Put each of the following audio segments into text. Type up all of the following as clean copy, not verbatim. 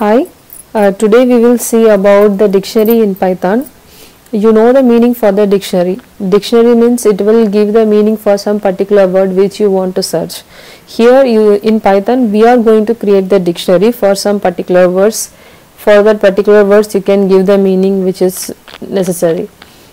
Hi, today we will see about the dictionary in Python. You know the meaning for the dictionary. Dictionary means it will give the meaning for some particular word which you want to search. Here in Python we are going to create the dictionary for some particular words. For that particular words you can give the meaning which is necessary.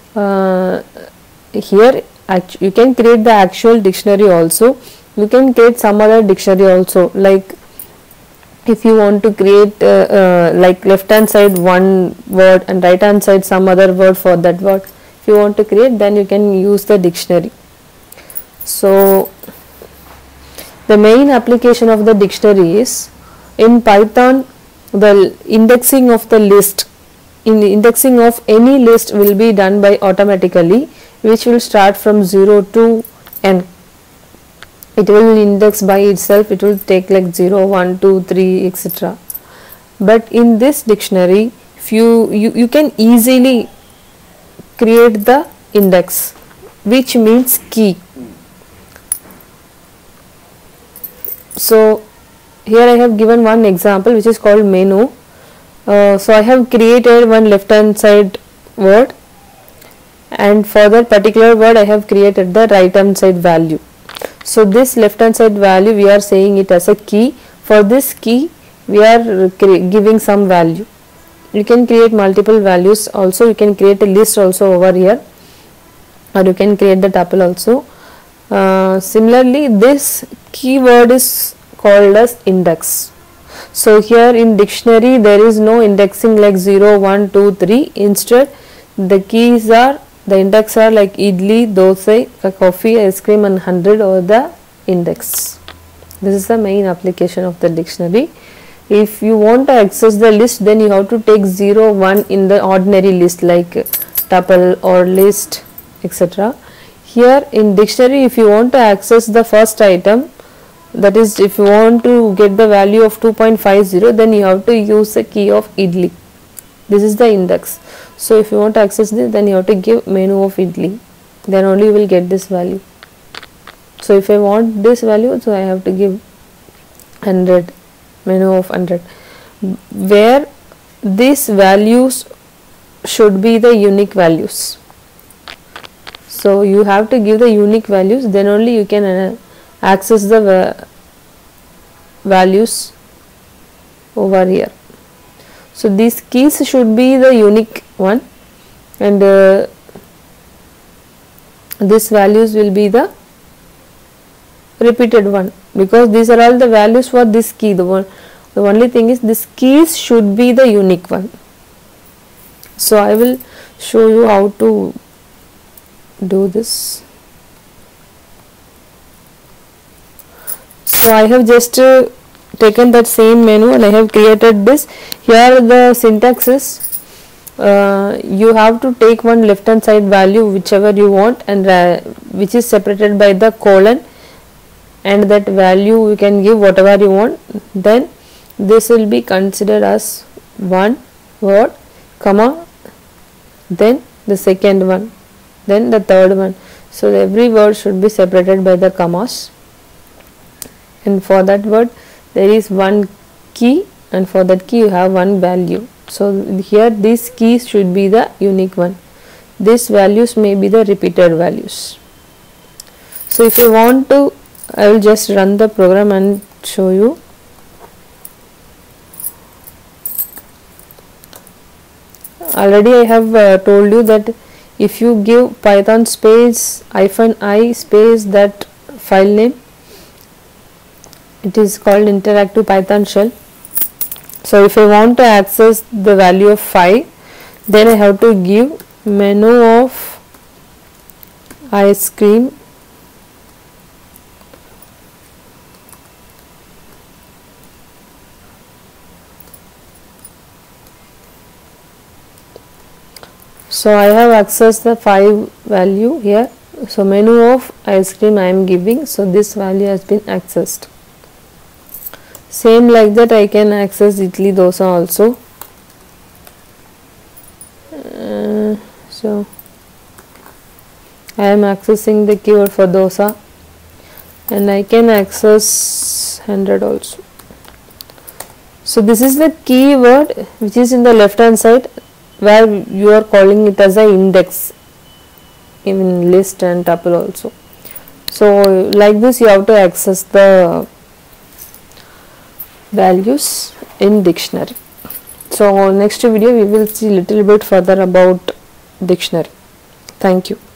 Here you can create the actual dictionary also. You can create some other dictionary also, like if you want to create like left hand side one word and right hand side some other word for that word. If you want to create, then you can use the dictionary. So the main application of the dictionary is in Python. The indexing of the list, in the indexing of any list will be done by automatically, which will start from 0 to n. It will index by itself, it will take like 0, 1, 2, 3, etc. But in this dictionary, if you can easily create the index, which means key. So here I have given one example which is called menu. So I have created one left hand side word, and for that particular word I have created the right hand side value. So this left hand side value we are saying it as a key. For this key we are giving some value. You can create multiple values also. You can create a list also over here, or you can create the tuple also. Similarly, this keyword is called as index. So here in dictionary there is no indexing like 0, 1, 2, 3. Instead the keys are, the index are like idli, dosa, coffee, ice cream and 100 over the index. This is the main application of the dictionary. If you want to access the list, then you have to take 0, 1 in the ordinary list like tuple or list, etc. Here in dictionary, if you want to access the first item, that is if you want to get the value of 2.50, then you have to use the key of idli. This is the index. So if you want to access this, then you have to give menu of idli, then only you will get this value. So if I want this value, so I have to give 100, menu of 100, where these values should be the unique values. So you have to give the unique values, then only you can access the values over here. So these keys should be the unique one, and these values will be the repeated one, because these are all the values for this key. The only thing is this keys should be the unique one. So I will show you how to do this. So I have just taken that same menu and I have created this. Here the syntax is you have to take one left hand side value whichever you want, and which is separated by the colon, and that value you can give whatever you want. Then this will be considered as one word, comma, then the second one, then the third one. So every word should be separated by the commas, and for that word there is one key, and for that key you have one value. So here these keys should be the unique one. These values may be the repeated values. So if you want to, I will just run the program and show you. Already I have told you that if you give Python space -i space that file name, it is called interactive Python shell. So if I want to access the value of 5, then I have to give menu of ice cream So I have accessed the 5 value here. So menu of ice cream I am giving, so this value has been accessed. Same like that I can access idli, dosa also. So I am accessing the keyword for dosa, and I can access 100 also. So this is the keyword which is in the left hand side, where you are calling it as an index in list and tuple also. So like this you have to access the values in dictionary. So next video we will see little bit further about dictionary. Thank you.